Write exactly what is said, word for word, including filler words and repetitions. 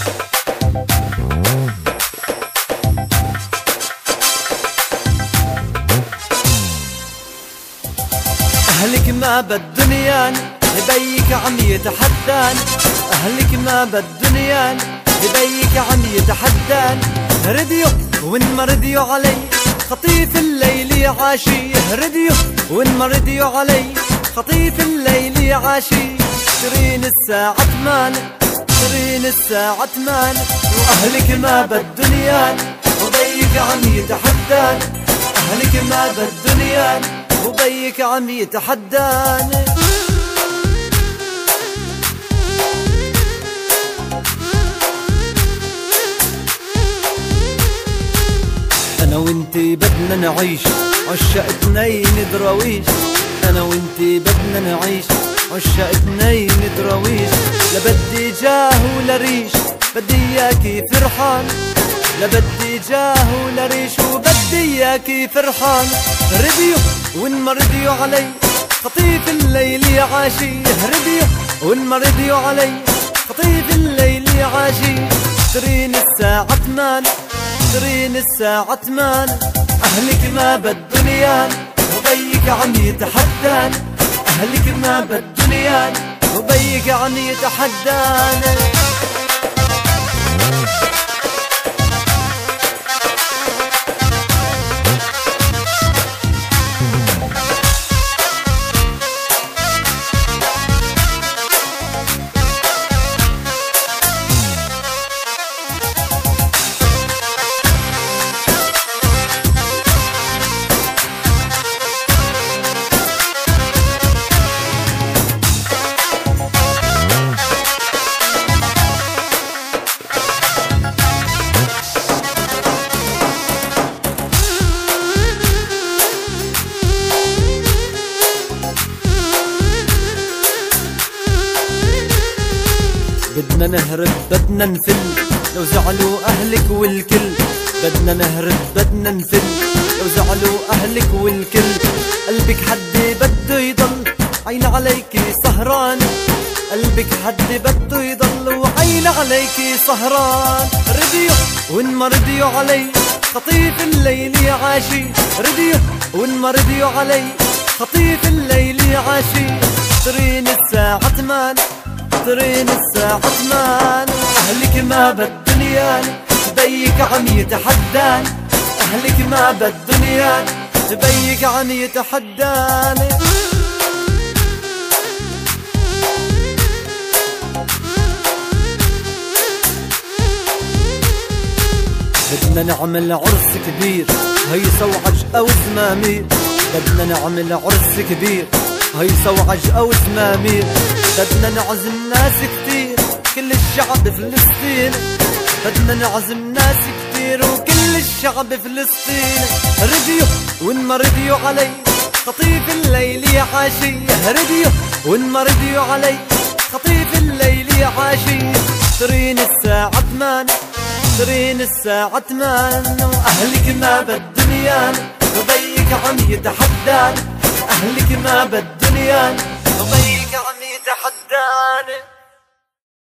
أهلك ما بالدنيا بيك عم يتحدان، أهلك ما بالدنيا بيك عم يتحدان. رديو وإن ما رديو علي خطيف الليل عاشي، رديو وإن ما رديو علي خطيف الليل عاشي. ترين الساعة ثمان ترين الساعة ثمان، وأهلك ما بالدنيا وبيك عم يتحدان، أهلك ما بالدنيا وبيك عم يتحدان. أنا وإنتي بدنا نعيش عشاق اتنين دراويش، أنا وإنتي بدنا نعيش عشاق اتنين دراويش. لا بدي جاه ولا ريش بدي إياكي فرحان، لا بدي جاه ولا ريش وبدي إياكي فرحان. رديو وإن ما رديو علي خطيف الليل عاشي، رديو وإن ما رديو علي خطيف الليل عاشي. ترين الساعة ثمان ترين الساعة ثمان، أهلك ما بالدنيا وبيك عم يتحدان، أهلك ما بالدنيا وبيك عم يتحدان. بدنا نهرب بدنا نفل لو زعلوا أهلك والكل، بدنا نهرب بدنا نفل لو زعلوا أهلك والكل. قلبك حد بده يضل عين عليكي سهران، قلبك حد بده يضل وعين عليكي سهران. رديو وإن ما رديو علي خطيف الليل عاشي، رديو وإن ما رديو علي خطيف الليل عاشي. ترين الساعة ثمان ترين الساعة ثمان، أهلك ما بالدنيا بيك عم يتحدان، أهلك ما بالدنيا بيك عم يتحدان. بدنا نعمل عرس كبير هيصة وعجقة وزمامير، بدنا نعمل عرس كبير هيصة وعجقة وزمامير. بدنا نعزم ناس كتير كل الشعب فلسطين، بدنا نعزم ناس كتير وكل الشعب فلسطين. رديو وإن ما رديو علي خطيف الليل عاشي، رديو وإن ما رديو علي خطيف الليل عاشي. ترين الساعة ثمان ترين الساعة ثمان، وأهلك ما بالدنيا وبيك عم يتحدان، أهلك ما بالدنيا وبيك عم يتحدان.